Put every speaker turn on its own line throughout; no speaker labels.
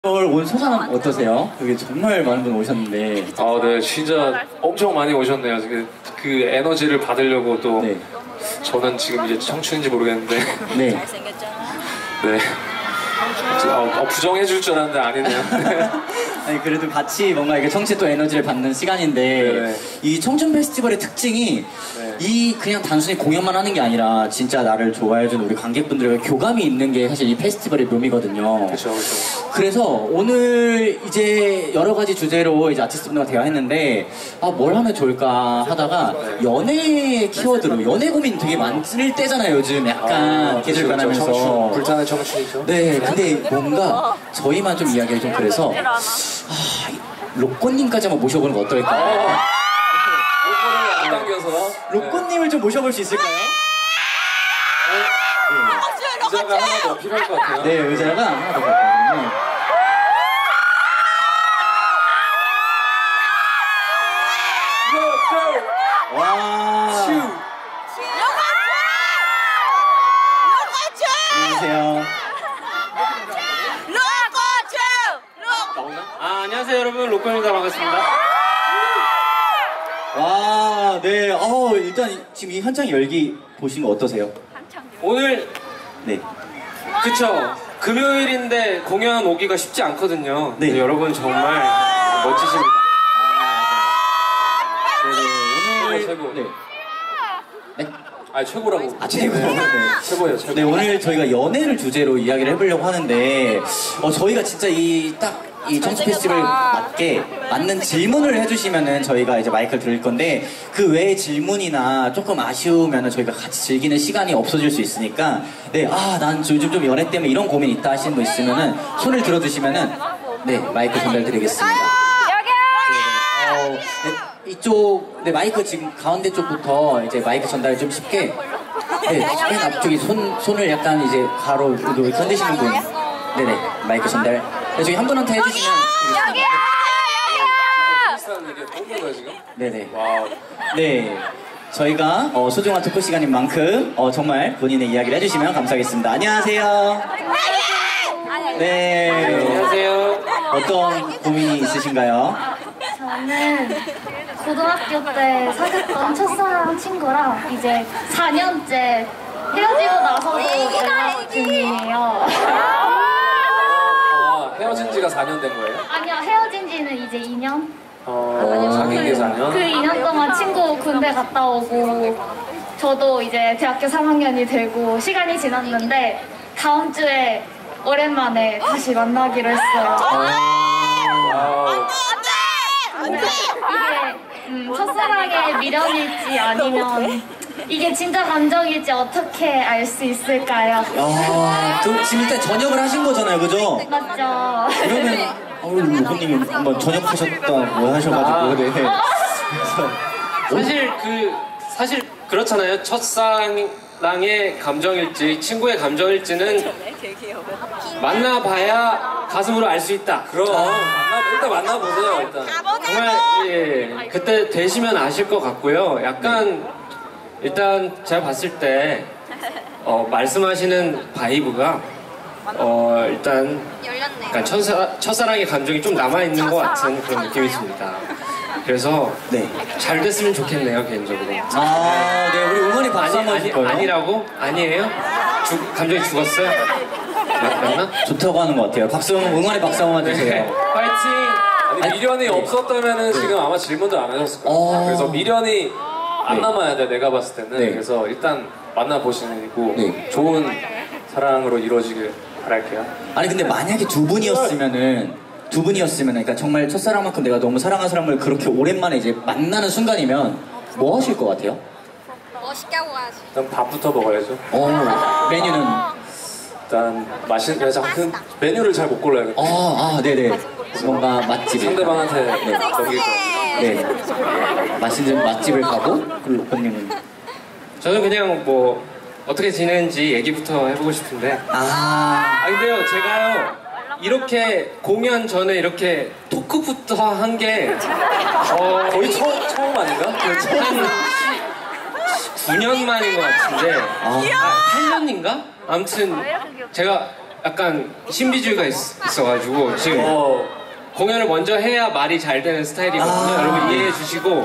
온 소감 어떠세요? 여기 정말 많은 분 오셨는데.
아, 네, 진짜 엄청 많이 오셨네요. 그 에너지를 받으려고 또. 네. 저는 지금 이제 청춘인지 모르겠는데.
네.
네. 부정해줄 줄 알았는데 아니네요.
아니, 그래도 같이 뭔가 이게 청춘 또 에너지를 받는 시간인데. 네네. 이 청춘 페스티벌의 특징이 네. 이 그냥 단순히 공연만 하는 게 아니라 진짜 나를 좋아해준 우리 관객분들과 교감이 있는 게 사실 이 페스티벌의 묘미거든요.
그렇죠.
그래서 오늘 이제 여러 가지 주제로 이제 아티스트분들과 대화했는데 뭘 하면 좋을까 하다가 연애 키워드로 연애 고민 되게 많을 때잖아요. 요즘 약간 계절 변하면서
불타는 청춘이죠.
네, 근데 뭔가 저희만 좀 이야기가 좀 그래서 로꼬님까지 한번 모셔보는 거 어떨까요?
로꼬를 안 당겨서
로꼬님을 좀 모셔볼 수 있을까요?
의자가 하나 더 필요할 것 같아요.
네, 의자가 하나 더 필요하거든요. 와. 안녕하세요.
안녕하세요 여러분, 로꼬입니다. 반갑습니다.
와, 네. 일단 지금 이 한창 열기 보신 거 어떠세요?
오늘
네.
그쵸, 금요일인데 공연 오기가 쉽지 않거든요.
네.
여러분 정말 멋지십니다.
오늘
최고.
네. 네?
최고라고.
최고. 네.
최고예요, 최고.
네, 오늘 저희가 연애를 주제로 이야기를 해보려고 하는데 저희가 진짜 이 청춘 페스티벌 맞는 질문을 해주시면은 저희가 이제 마이크를 드릴 건데 그 외의 질문이나 조금 아쉬우면은 저희가 같이 즐기는 시간이 없어질 수 있으니까 네, 난 요즘 좀 연애 때문에 이런 고민 있다 하시는 분 있으면은 손을 들어주시면은 네, 마이크 전달드리겠습니다. 네, 이쪽 마이크 지금 가운데 쪽부터 이제 마이크 전달 좀 쉽게 맨 앞쪽에 손을 약간 이제 가로 건드시는 분 네네 마이크 전달 저기 한 분한테 해주시면 네네.
와우.
네, 저희가 소중한 토크 시간인 만큼 정말 본인의 이야기를 해주시면 감사하겠습니다. 안녕하세요. 네.
안녕하세요.
어떤 고민이 있으신가요?
저는 고등학교 때 사귀었던 첫사랑 친구랑 이제 4년째 헤어지고 나서도 연락 중이에요.
헤어진 지가 4년 된 거예요?
아니요, 헤어진 지는 이제 2년?
사귄 게 4년?
그 2년 동안 친구 군대 갔다 오고 저도 이제 대학교 3학년이 되고 시간이 지났는데 다음 주에 오랜만에 다시 만나기로 했어요. 이게 첫사랑의 미련일지 아니면 이게 진짜 감정일지 어떻게 알 수 있을까요?
지금 일단 전역을 하신 거잖아요, 그죠?
맞죠?
그러면 로꼬님이 한번 전역하셨다고 하셔가지고 네.
사실 그렇잖아요. 첫사랑의 감정일지 친구의 감정일지는 만나봐야 가슴으로 알 수 있다.
그럼 일단 만나보세요. 일단
정말 그때 되시면 아실 것 같고요. 약간 일단 제가 봤을 때 말씀하시는 바이브가 일단 약간 첫사랑의 감정이 좀 남아있는 것 같은 그런 느낌이 듭니다. 그래서
네.
잘 됐으면 좋겠네요, 개인적으로.
네, 우리 응원의 박수 한번 해줄까요?
아니라고? 아니에요? 감정이 죽었어요? 맞나?
좋다고 하는 것 같아요. 응원의 박수 한번 주세요.
파이팅!
미련이 없었다면은 지금 아마 질문도 안 하셨을 거예요. 그래서 미련이 안 남아야 돼, 내가 봤을 때는.
네.
그래서 일단 만나보시고 좋은 사랑으로 이루어지길 바랄게요.
아니 근데 만약에 두 분이었으면은 그러니까 정말 첫사랑만큼 내가 너무 사랑한 사람을 그렇게 오랜만에 이제 만나는 순간이면 뭐 하실 것 같아요?
멋있게 하고 가야지.
일단 밥부터 먹어야죠.
메뉴는?
일단 메뉴를 잘 못 골라요.
네네. 뭔가 맛집.
상대방한테 넘기고.
네. 맛있는 맛집을 가고 그리고 로꼬님은?
저는 그냥 뭐 어떻게 지내는지 얘기부터 해보고 싶은데. 근데요, 제가요 이렇게 공연 전에 이렇게 토크부터 한 게
거의 처음 아닌가?
한 9년 만인 것 같은데 8년인가? 아무튼 제가 약간 신비주의가 있어가지고 지금 공연을 먼저 해야 말이 잘 되는 스타일이거든요. 여러분 이해해 주시고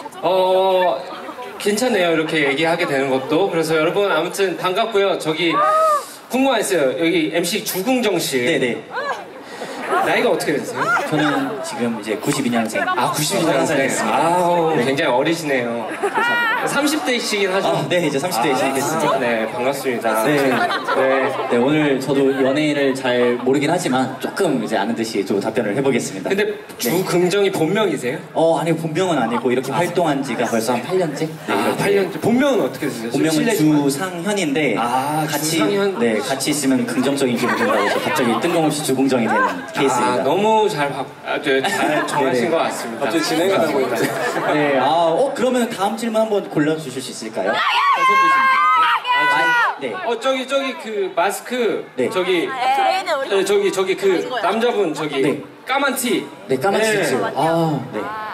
괜찮네요. 이렇게 얘기하게 되는 것도. 그래서 여러분 아무튼 반갑고요. 저기 궁금한 거 있어요. 여기 MC 주궁정 씨.
네네.
나이가 어떻게 되세요?
저는 지금 이제 92년생.
아, 92년생 됐습니다. 아우, 굉장히 어리시네요. 30대이시긴 하죠?
네, 이제 30대이시긴 됐습니다.
네, 반갑습니다.
네. 네, 오늘 저도 연예인을 잘 모르긴 하지만 조금 이제 아는 듯이 좀 답변을 해보겠습니다.
근데 주긍정이 본명이세요?
아니, 본명은 아니고 이렇게 활동한 지가 벌써 한 8년째? 네,
8년째. 본명은 어떻게 되세요?
본명은 주상현인데 같이
주상현.
네, 같이 있으면 긍정적인 기분이 든다고 해서 갑자기 뜬금없이 주궁정이 되는 케이스입니다.
너무 잘 정하신
네네.
것 같습니다.
갑자기 진행하다 보니까.
네, 그러면 다음 질문 한번 골라주실 수 있을까요? 네.
저기 그 마스크
네.
저기 저기 그 남자분 저기
네.
까만 티.
네, 까만
네.
치즈. 네.